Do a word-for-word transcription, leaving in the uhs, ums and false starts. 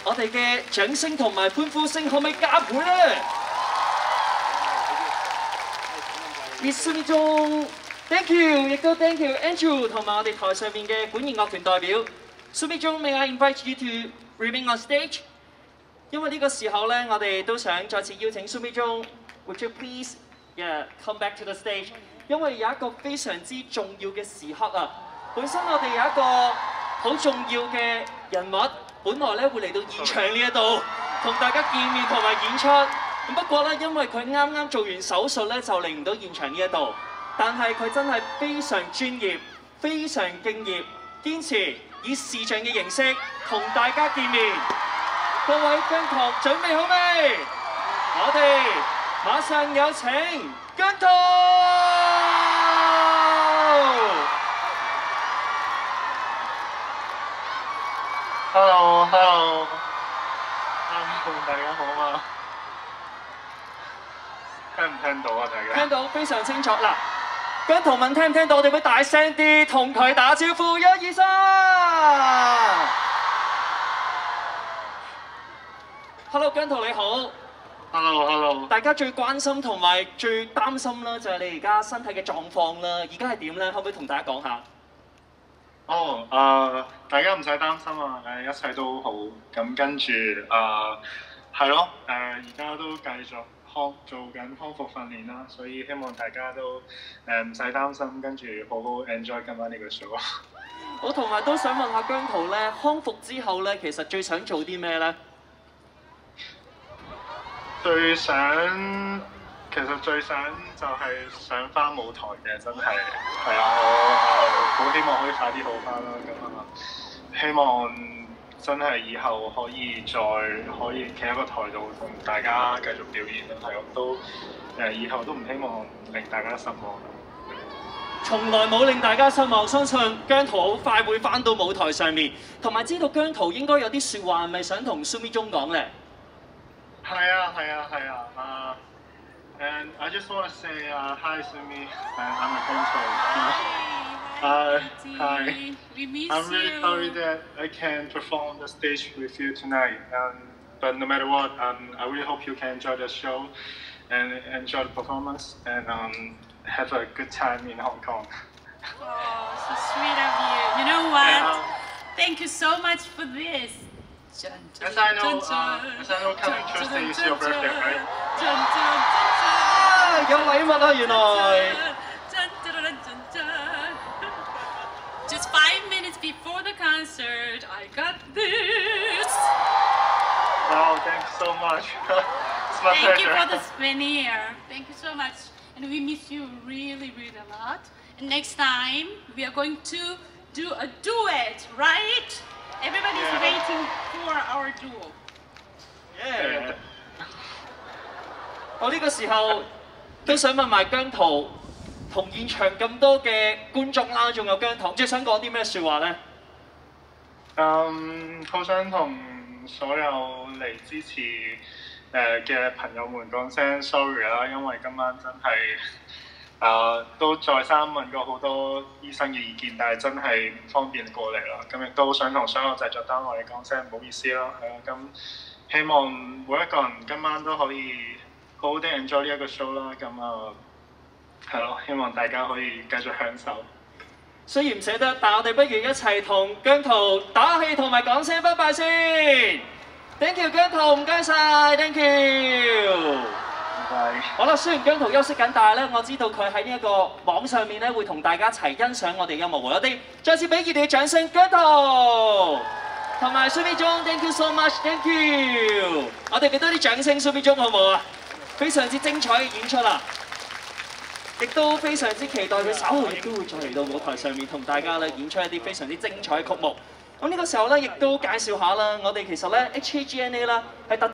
我哋嘅掌聲同埋歡呼聲可唔可以加倍咧？而蘇中 ，thank you， 亦都 thank you Andrew 同埋我哋台上面嘅管弦樂團代表。蘇中 ，may I invite you to remain on stage？ 因為呢個時候咧，我哋都想再次邀請蘇中 ，Would you please yeah come back to the stage？ 因為有一個非常之重要嘅時刻啊！本身我哋有一個好重要嘅人物，本來咧會嚟到現場呢一度同大家見面同埋演出。咁不過咧，因為佢啱啱做完手術咧，就嚟唔到現場呢一度。但係佢真係非常專業、非常敬業，堅持以視像嘅形式同大家見面。各位姜濤準備好未？我哋馬上有請姜濤。 Hello，Hello， 大家好啊！聽唔聽到啊？大家聽到非常清楚。嗱，姜濤問聽唔聽到？我哋會大聲啲同佢打招呼，一二三。Hello， 姜濤你好。 Hello，Hello。 大家最關心同埋最擔心啦，就係你而家身體嘅狀況啦。而家係點咧？可唔可以同大家講下？ 哦，誒，大家唔使擔心啊，誒，一切都好。咁跟住誒，係咯，誒，而家都繼續康做緊康復訓練啦，所以希望大家都誒唔使擔心，跟住好好 enjoy 今晚呢個 show。 我同埋都想問下姜濤咧，康復之後咧，其實最想做啲咩咧？ 最想，其實最想就係上翻舞台嘅，真係係啊！我誒好希望可以快啲好翻啦，咁啊，希望真係以後可以再可以企喺個台度同大家繼續表演啦，係我都誒以後都唔希望令大家失望。 從來冇令大家失望，相信姜濤好快會翻到舞台上面，同埋知道姜濤應該有啲説話係咪想同蘇咪中講咧？ 係啊，係啊，係啊，啊、uh, ！And I just want to say uh, hi, Sumi, and I'm a Ganto. Uh, hi. We miss I'm really you. sorry that I can't perform on the stage with you tonight. Um, but no matter what, um, I really hope you can enjoy the show and enjoy the performance and um, have a good time in Hong Kong. Oh, so sweet of you. You know what? Yeah. Thank you so much for this. As I know, uh, as I know, coming Tuesday is your birthday, right? 啊，有禮物啊，原來。 Just five minutes before the concert, I got this. Wow, thanks so much. It's my Thank pleasure. you for the souvenir. Thank you so much. And we miss you really, really a lot. And next time, we are going to do a duet, right? Everybody's Yeah. waiting for our duo. Yeah. 我呢個時候都想問埋姜濤，同現場咁多嘅觀眾啦，仲有姜濤，最想講啲咩説話咧？ 嗯，好想同所有嚟支持誒嘅朋友們講聲 sorry 啦，因為今晚真係誒、呃、都再三問過好多醫生嘅意見，但係真係唔方便過嚟啦。咁亦都想同所有製作單位講聲唔好意思啦，係啊。咁希望每一個人今晚都可以好好地 enjoy 呢一個 show 啦。咁啊係咯，希望大家可以繼續享受。 雖然唔捨得，但我哋不如一齊同姜濤打氣同埋講聲拜拜先。Thank you 姜濤，唔該晒 ，Thank you。 拜拜。 好啦，雖然姜濤休息緊，但係咧，我知道佢喺呢一個網上面咧會同大家一齊欣賞我哋音樂會。我哋再次俾熱烈嘅掌聲，姜濤同埋蘇咪中 ，Thank you so much，Thank you。我哋俾多啲掌聲蘇咪中好唔好啊？非常之精彩嘅演出啦！亦都非常之期待佢稍後亦都會再嚟到舞台上面同大家咧演出一啲非常之精彩嘅曲目。咁呢個時候咧，亦都介紹下啦，我哋其實咧 H K G N A 啦係特